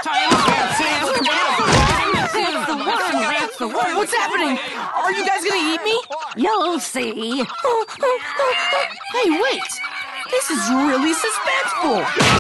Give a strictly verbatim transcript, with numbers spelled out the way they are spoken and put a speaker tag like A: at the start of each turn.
A: What's happening? Are you guys gonna eat me?
B: You'll see.
A: Hey, wait! This is really suspenseful!